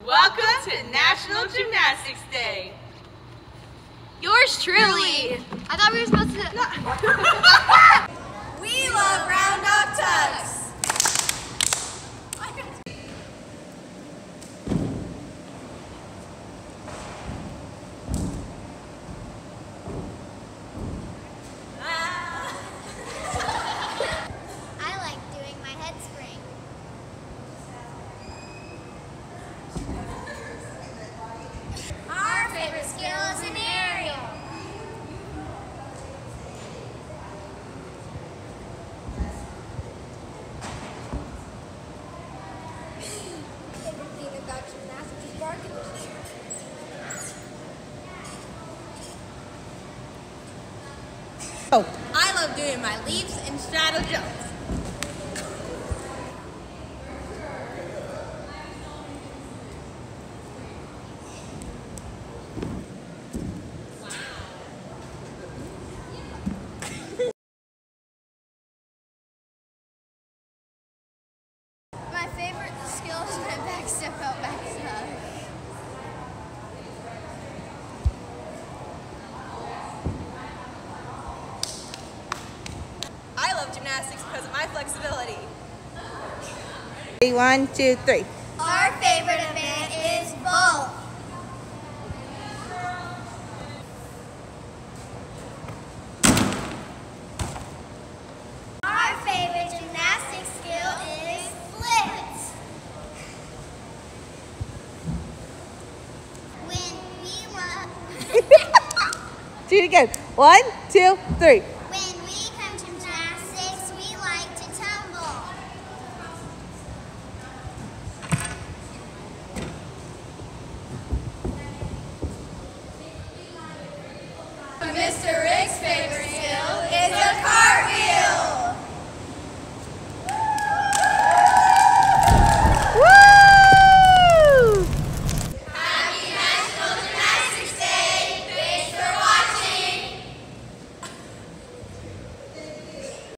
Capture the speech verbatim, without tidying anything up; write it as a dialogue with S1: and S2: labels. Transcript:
S1: Welcome to National Gymnastics Day.
S2: Yours truly. I thought we were supposed to.
S1: We love round dog tugs.
S3: I like doing my head spring. Our favorite skill is an aerial. Favorite thing about gymnastics is bar conditioning.
S1: Oh, I love doing my leaps and straddle jumps.
S3: My favorite skill is my back step out back step.
S1: I love gymnastics because of my flexibility.
S4: One, two, three.
S3: Our favorite event is vault. Our favorite gymnastics skill is splits. When we want,
S4: Do it again. One, two, three.
S3: when we come to gymnastics, we like to tumble.
S1: Mister